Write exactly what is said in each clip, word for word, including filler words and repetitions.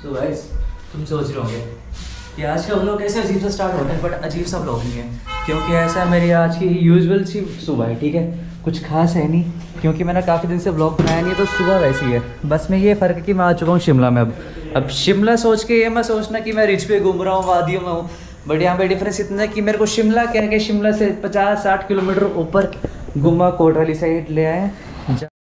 तो गाइस तुम सोच रहे होंगे कि आज का व्लॉग कैसे अजीब सा स्टार्ट होता है, बट अजीब सा व्लॉग नहीं है क्योंकि ऐसा मेरी आज की यूजुअल सी सुबह है। ठीक है, कुछ खास है नहीं क्योंकि मैंने काफ़ी दिन से व्लॉग बनाया नहीं, तो सुबह वैसी है। बस में ये फ़र्क है कि मैं आ चुका हूँ शिमला में। अब अब शिमला सोच के ये मैं सोचना कि मैं रिच पे घूम रहा हूँ, वादियों में हूँ, बट यहाँ पे डिफरेंस इतना है कि मेरे को शिमला क्या है, शिमला से पचास साठ किलोमीटर ऊपर गुम्मा कोट वाली साइड ले आए हैं,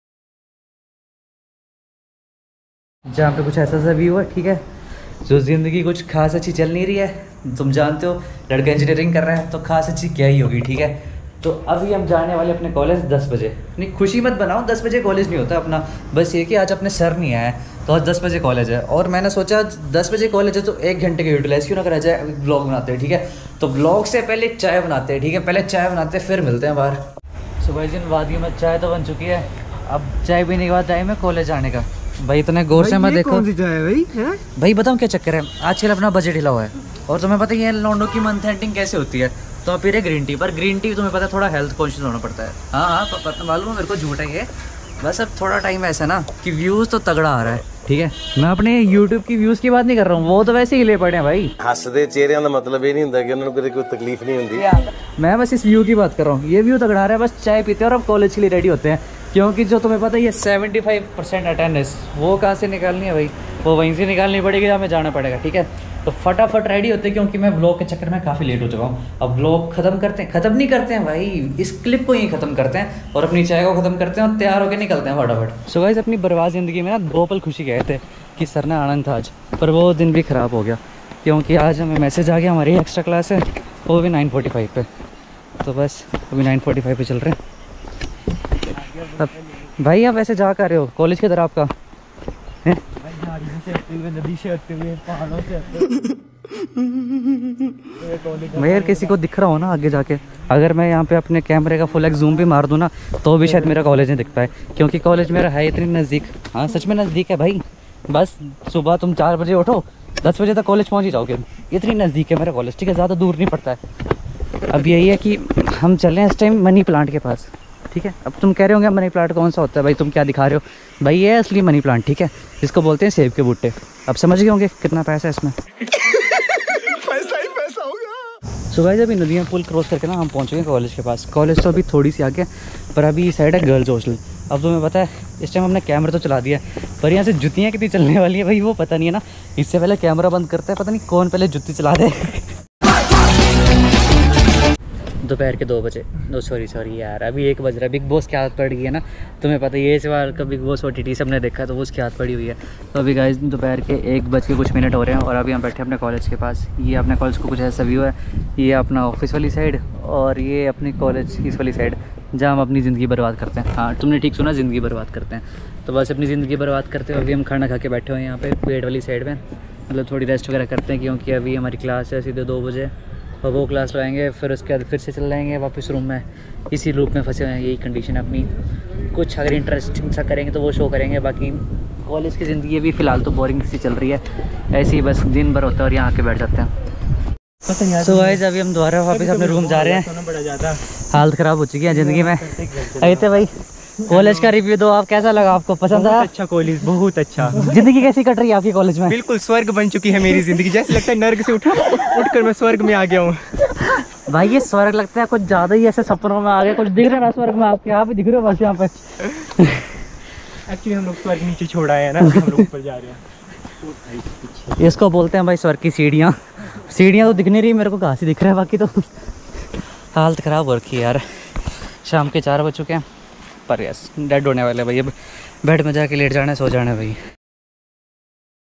जहाँ पे कुछ ऐसा सा व्यू है। ठीक है, जो ज़िंदगी कुछ खास अच्छी चल नहीं रही है, तुम जानते हो लड़का इंजीनियरिंग कर रहा है तो खास अच्छी क्या ही होगी। ठीक है, तो अभी हम जाने वाले अपने कॉलेज दस बजे। नहीं, खुशी मत बनाओ, दस बजे कॉलेज नहीं होता अपना, बस ये कि आज अपने सर नहीं आया तो आज दस बजे कॉलेज है। और मैंने सोचा दस बजे कॉलेज है तो एक घंटे का यूटिलाइज़ क्यों ना करा जाए, ब्लॉग बनाते हैं। ठीक है, तो ब्लॉग से पहले चाय बनाते हैं। ठीक है, पहले चाय बनाते हैं फिर मिलते हैं बाहर। सुबह दिन वादियों में चाय तो बन चुकी है, अब चाय पीने के बाद टाइम है कॉलेज जाने का। भाई इतने गौर से मत देखो। कौन सी चाय है भाई? है? भाई बताऊँ क्या चक्कर है, आजकल अपना बजट हिला हुआ है और तुम्हें पता ही है लॉन्डो की मंथ एंडिंग कैसे होती है, तो आप पी रहे ग्रीन टी। पर ग्रीन टी तुम्हें पता है थोड़ा हेल्थ कॉन्शियस होना पड़ता है। हाँ हाँ पता मालूम है मेरे को, झूठ है ये। बस अब थोड़ा टाइम ऐसा ना कि व्यूज़ तो तगड़ा आ रहा है। ठीक है, मैं अपने यूट्यूब की व्यूज़ की बात नहीं कर रहा हूँ, वो तो वैसे ही ले पड़े हैं भाई। हसदे चेहरिਆਂ ਦਾ मतलब ये नहीं होता कि उन्होंने कोई तकलीफ नहीं होती। मैं बस इस व्यू की बात कर रहा हूँ, ये व्यू तगड़ा आ रहा है। बस चाय पीते हैं और अब कॉलेज के लिए रेडी होते हैं, क्योंकि जो तुम्हें पता है ये सेवेंटी फाइव परसेंट अटेंडेंस वो कहाँ से निकालनी है भाई, वो वहीं से निकालनी पड़ेगी, हमें जाना पड़ेगा। ठीक है, तो फटाफट रेडी होते हैं क्योंकि मैं व्लॉग के चक्कर में काफ़ी लेट हो चुका हूँ। अब व्लॉग खत्म करते हैं, खत्म नहीं करते हैं भाई, इस क्लिप को यहीं खत्म करते हैं और अपनी चाय को खत्म करते हैं और तैयार होकर निकलते हैं फटाफट। सो गाइस, अपनी बर्बाद ज़िंदगी में ना दो पल खुशी गए थे कि सर ने आनंद था आज, पर वो दिन भी ख़राब हो गया क्योंकि आज हमें मैसेज आ गया हमारी एक्स्ट्रा क्लास है, वो भी नाइन फोर्टी फाइव पे। तो बस अभी नाइन फोर्टी फाइव पे चल रहे हैं। अब भाई आप ऐसे जा कर रहे हो कॉलेज की तरफ आपका है? नदी से होते हुए पहाड़ों से मैं यार किसी को दिख रहा हो ना आगे जाके, अगर मैं यहाँ पे अपने कैमरे का फुल एक जूम भी मार दूँ ना तो भी शायद मेरा कॉलेज नहीं दिख पाए, क्योंकि कॉलेज मेरा है इतनी नज़दीक। हाँ सच में नज़दीक है भाई, बस सुबह तुम चार बजे उठो दस बजे तक कॉलेज पहुँच ही जाओगे, इतनी नज़दीक है मेरा कॉलेज। ठीक है, ज़्यादा दूर नहीं पड़ता है। अब यही है कि हम चल रहे हैं इस टाइम मनी प्लांट के पास। ठीक है, अब तुम कह रहे होंगे मनी प्लांट कौन सा होता है भाई, तुम क्या दिखा रहे हो भाई, ये है असली मनी प्लांट। ठीक है, जिसको बोलते हैं सेब के बूटे। अब समझ गए होंगे कितना पैसा है इसमें। पैसा ही पैसा होगा। सुबह जब नदियाँ पुल क्रॉस करके ना हम पहुँच गए कॉलेज के पास। कॉलेज तो अभी थोड़ी सी आगे, पर अभी साइड है गर्ल्स हॉस्टल। अब तुम्हें पता है इस टाइम हमने कैमरा तो चला दिया, पर यहाँ से जुतियाँ कितनी चलने वाली है भाई वो पता नहीं है ना। इससे पहले कैमरा बंद करते हैं, पता नहीं कौन पहले जुत्ती चला दे। दोपहर के दो बजे नो सॉरी सॉरी यार अभी एक बज रहा है। बिग बॉस की आदत पड़ गई है ना, तुम्हें पता है ये सवाल का Bigg Boss O T T सबने देखा है तो वो उसकी आदत पड़ी हुई है। तो अभी गाइस दोपहर के एक बज के कुछ मिनट हो रहे हैं और अभी हम बैठे अपने कॉलेज के पास। ये अपने कॉलेज को कुछ ऐसा व्यू है, ये अपना ऑफिस वाली साइड और ये अपनी कॉलेज इस वाली साइड जहाँ हम अपनी ज़िंदगी बर्बाद करते हैं। हाँ तुमने ठीक सुना, ज़िंदगी बर्बाद करते हैं। तो बस अपनी ज़िंदगी बर्बाद करते हैं। अभी हम खाना खा के बैठे हुए हैं यहाँ पे पेड़ वाली साइड में, मतलब थोड़ी रेस्ट वगैरह करते हैं क्योंकि अभी हमारी क्लास है सीधे दो बजे और वो क्लास लगाएंगे, फिर उसके बाद फिर से चल जाएंगे वापस रूम में। इसी लूप में फंसे हुए हैं, यही कंडीशन है अपनी। कुछ अगर इंटरेस्टिंग सा करेंगे तो वो शो करेंगे, बाकी कॉलेज की ज़िंदगी भी फ़िलहाल तो बोरिंग सी चल रही है, ऐसे ही बस दिन भर होता है और यहाँ आके बैठ जाते हैं। सो गाइस अभी हम दोबारा वापस अपने रूम जा रहे हैं, हालत ख़राब हो चुकी है ज़िंदगी में। आए थे भाई कॉलेज का रिव्यू दो, आप कैसा लगा आपको, पसंद आया? अच्छा कॉलेज बहुत अच्छा। ज़िंदगी कैसी कट रही है आपकी कॉलेज में? बिल्कुल स्वर्ग बन चुकी है मेरी जिंदगी, जैसे लगता है नर्क से उठा उठकर मैं स्वर्ग में आ गया हूँ। भाई ये स्वर्ग लगता है कुछ ज़्यादा ही ऐसे सपनों में आ गए, कुछ दिख रहा है ना स्वर्ग में आपके, आप ही दिख रहे हो बस यहाँ पे। एक्चुअली हम लोग स्वर्ग नीचे छोड़ा है ना, हम लोग ऊपर जा रहे हैं। इसको बोलते हैं भाई स्वर्ग की सीढ़ियाँ। सीढ़ियाँ तो दिख नहीं रही मेरे को, कहाँ से दिख रहा है, बाकी तो हालत ख़राब हो रखी है यार। शाम के चार बज चुके हैं पर यस डेड होने वाले भाई, अब बेड में जाके लेट जाना है, सो जाना है भाई।